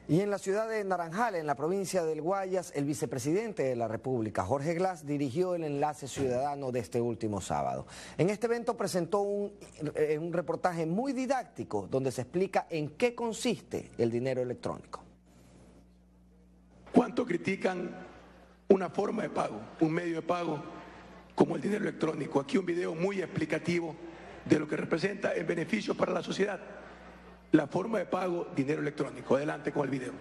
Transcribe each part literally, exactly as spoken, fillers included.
Y en la ciudad de Naranjal, en la provincia del Guayas, el vicepresidente de la República, Jorge Glass, dirigió el enlace ciudadano de este último sábado. En este evento presentó un, un reportaje muy didáctico donde se explica en qué consiste el dinero electrónico. ¿Cuánto critican una forma de pago, un medio de pago como el dinero electrónico? Aquí un video muy explicativo de lo que representa el beneficio para la sociedad. La forma de pago, dinero electrónico. Adelante con el video.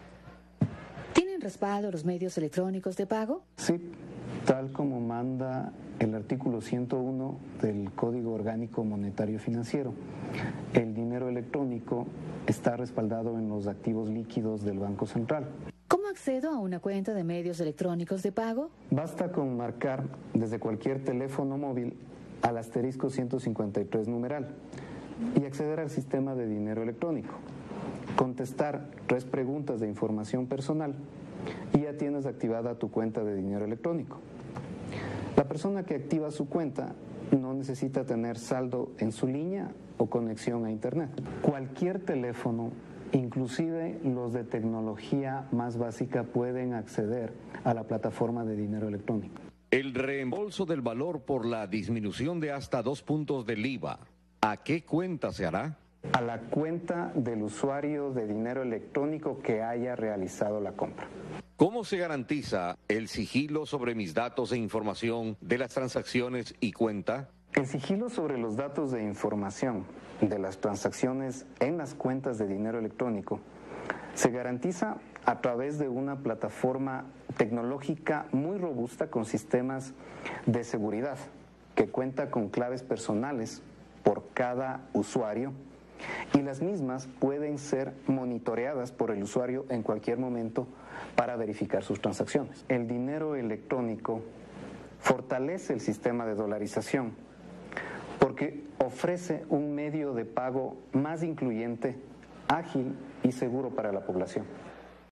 ¿Tienen respaldo los medios electrónicos de pago? Sí, tal como manda el artículo ciento uno del Código Orgánico Monetario Financiero. El dinero electrónico está respaldado en los activos líquidos del Banco Central. ¿Cómo accedo a una cuenta de medios electrónicos de pago? Basta con marcar desde cualquier teléfono móvil al asterisco ciento cincuenta y tres numeral y acceder al sistema de dinero electrónico. Contestar tres preguntas de información personal y ya tienes activada tu cuenta de dinero electrónico. La persona que activa su cuenta no necesita tener saldo en su línea o conexión a internet. Cualquier teléfono, inclusive los de tecnología más básica, pueden acceder a la plataforma de dinero electrónico. El reembolso del valor por la disminución de hasta dos puntos del I V A. ¿A qué cuenta se hará? A la cuenta del usuario de dinero electrónico que haya realizado la compra. ¿Cómo se garantiza el sigilo sobre mis datos e información de las transacciones y cuenta? El sigilo sobre los datos de información de las transacciones en las cuentas de dinero electrónico se garantiza a través de una plataforma tecnológica muy robusta con sistemas de seguridad que cuenta con claves personales por cada usuario y las mismas pueden ser monitoreadas por el usuario en cualquier momento para verificar sus transacciones. El dinero electrónico fortalece el sistema de dolarización porque ofrece un medio de pago más incluyente, ágil y seguro para la población.